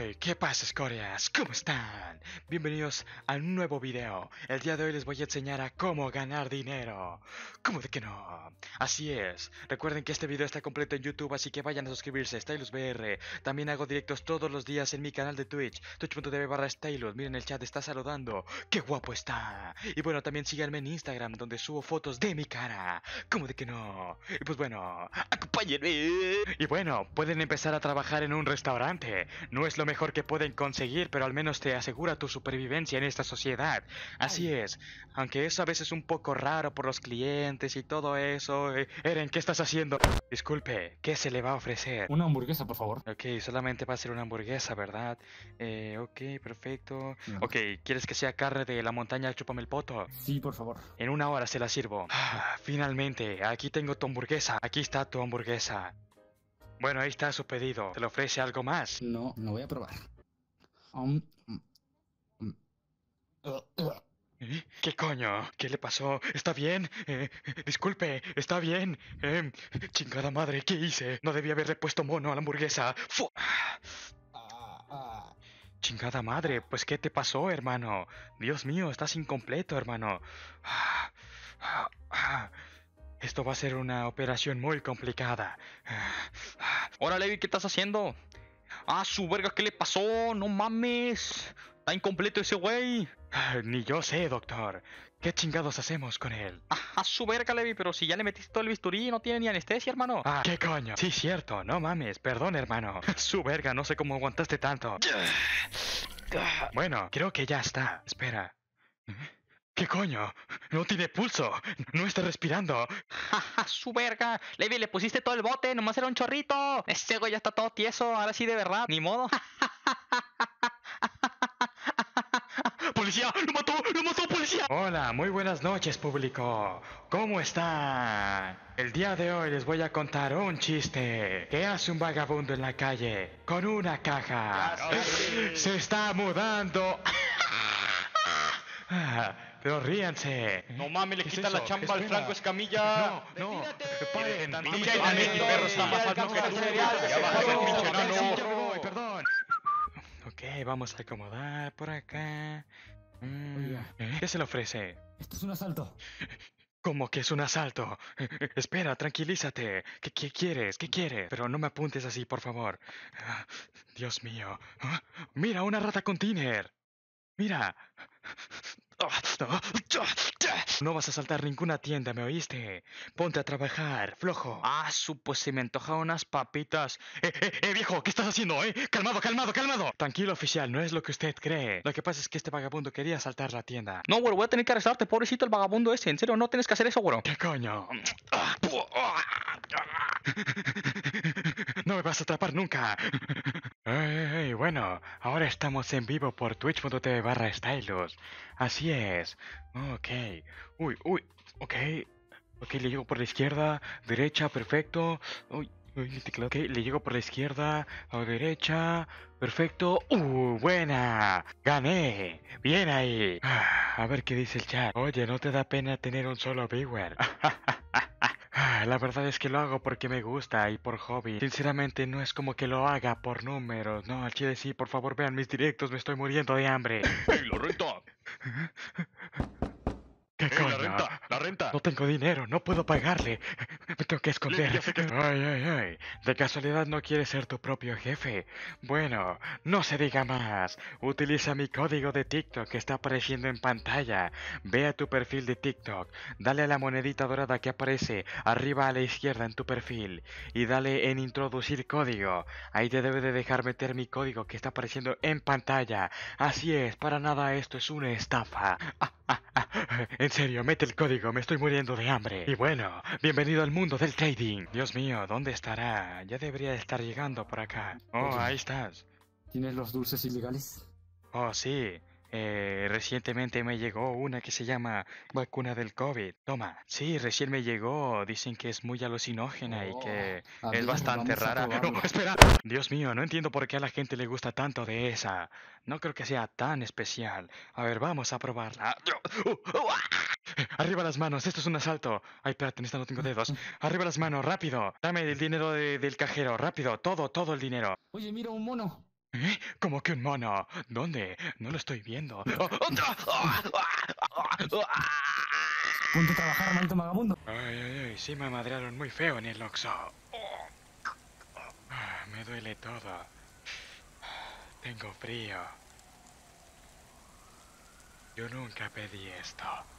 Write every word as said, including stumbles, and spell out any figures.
Hey, ¿qué pasa, escorias? ¿Cómo están? Bienvenidos a un nuevo video. El día de hoy les voy a enseñar a cómo ganar dinero. ¿Cómo de que no? Así es. Recuerden que este video está completo en YouTube, así que vayan a suscribirse. StylusVR. También hago directos todos los días en mi canal de Twitch, twitch.tv barra Stylus. Miren, el chat está saludando. ¡Qué guapo está! Y bueno, también síganme en Instagram, donde subo fotos de mi cara. ¿Cómo de que no? Y pues bueno, acompáñenme. Y bueno, pueden empezar a trabajar en un restaurante. No es lo mejor que pueden conseguir, pero al menos te asegura tu supervivencia en esta sociedad. Así es, aunque es a veces un poco raro por los clientes y todo eso. Eh, Eren, ¿qué estás haciendo? Disculpe, ¿qué se le va a ofrecer? Una hamburguesa, por favor. Ok, solamente va a ser una hamburguesa, ¿verdad? Eh, ok, perfecto. No. Ok, ¿quieres que sea carne de la montaña Chúpame el poto? Sí, por favor. En una hora se la sirvo. Ah, finalmente, aquí tengo tu hamburguesa. Aquí está tu hamburguesa. Bueno, ahí está su pedido. ¿Te le ofrece algo más? No, no voy a probar. Um, mm, mm. Uh, uh. ¿Eh? ¿Qué coño? ¿Qué le pasó? ¿Está bien? Eh, disculpe, ¿está bien? Eh, chingada madre, ¿qué hice? No debía haberle puesto mono a la hamburguesa. Fu- Ah, ah. Chingada madre, pues ¿qué te pasó, hermano? Dios mío, estás incompleto, hermano. Ah, ah, ah. Esto va a ser una operación muy complicada. Hola, Levi, ¿qué estás haciendo? Ah, su verga, ¿qué le pasó? No mames. Está incompleto ese güey. Ni yo sé, doctor. ¿Qué chingados hacemos con él? Ah, su verga, Levi, pero si ya le metiste todo el bisturí y no tiene ni anestesia, hermano. Ah, ¿qué coño? Sí, cierto, no mames, perdón, hermano. Su verga, no sé cómo aguantaste tanto. Bueno, creo que ya está. Espera. ¿Qué coño? No tiene pulso. No está respirando. ¡Ja, su verga! Levi, le pusiste todo el bote, nomás era un chorrito. Este güey ya está todo tieso, ahora sí de verdad. Ni modo. ¡Policía! ¡Lo mató! ¡Lo mató, policía! Hola, muy buenas noches, público. ¿Cómo están? El día de hoy les voy a contar un chiste. ¿Qué hace un vagabundo en la calle con una caja? Se está mudando. Ah, pero ríanse. No mames, le ¿Qué es quita la eso? chamba al Espera. Franco Escamilla. No, no, paren. Pinche enanito, perro, está más alto que tú. Ya bájate el pinche Ya enano. me voy, perdón. Ok, vamos a acomodar por acá. Mm, Oiga. ¿eh? ¿Qué se le ofrece? Esto es un asalto. ¿Cómo que es un asalto? Espera, tranquilízate. ¿Qué, qué quieres? ¿Qué quieres? Pero no me apuntes así, por favor. Ah, Dios mío. Ah, Mira, una rata con tiner. Mira. No vas a saltar ninguna tienda, ¿me oíste? Ponte a trabajar, flojo. Ah, su, pues se me antoja unas papitas. Eh, eh, eh, viejo, ¿qué estás haciendo, eh? Calmado, calmado, calmado. Tranquilo, oficial, no es lo que usted cree. Lo que pasa es que este vagabundo quería asaltar la tienda. No, güero, voy a tener que arrestarte, pobrecito el vagabundo ese. En serio, no tienes que hacer eso, güero. ¿Qué coño? No me vas a atrapar nunca. Ey, ey, bueno, ahora estamos en vivo por twitch.tv barra Stylus. Así es. Ok. Uy, uy. Ok. Ok, le llego por la izquierda, derecha, perfecto. Uy, uy, mi teclado. Ok, le llego por la izquierda, a derecha, perfecto. ¡Uh, buena! ¡Gané! ¡Bien ahí! Ah, a ver qué dice el chat. Oye, ¿no te da pena tener un solo viewer? Ah, La verdad es que lo hago porque me gusta y por hobby. Sinceramente no es como que lo haga por números. No, al chile sí, por favor vean mis directos, me estoy muriendo de hambre. ¡Ey, la renta! ¿Qué ¡Ey, coño? la renta! ¡La renta! No tengo dinero, no puedo pagarle. Me tengo que esconder. Ya sé que- Ay, ay, ay. ¿De casualidad no quieres ser tu propio jefe? Bueno, no se diga más. Utiliza mi código de TikTok que está apareciendo en pantalla. Ve a tu perfil de TikTok. Dale a la monedita dorada que aparece arriba a la izquierda en tu perfil. Y dale en introducir código. Ahí te debe de dejar meter mi código que está apareciendo en pantalla. Así es, para nada esto es una estafa. Ah, ah, ah. En serio, mete el código, me estoy muriendo de hambre. Y bueno, bienvenido al mundo del trading. Dios mío, ¿dónde estará? Ya debería estar llegando por acá. Oh, Oye. ahí estás. ¿Tienes los dulces ilegales? Oh, sí. Eh, recientemente me llegó una que se llama vacuna del COVID. Toma. Sí, recién me llegó. Dicen que es muy alucinógena y Oh, que a es ver, bastante vamos a rara. probarlo. No, espera. Dios mío, no entiendo por qué a la gente le gusta tanto de esa. No creo que sea tan especial. A ver, vamos a probarla. Arriba las manos, esto es un asalto. Ay, espérate, en esta no tengo dedos. Arriba las manos, rápido. Dame el dinero de- del cajero, rápido. Todo, todo el dinero. Oye, mira un mono. ¿Eh? ¿Cómo que un mono? ¿Dónde? No lo estoy viendo. ¡Oh, otra! ¡Ah! ¡Ah! ¡Ah! Ponte a trabajar, maldito vagabundo. Ay, ay, ay, sí me madrearon muy feo en el Oxxo. Ah, me duele todo. Tengo frío. Yo nunca pedí esto.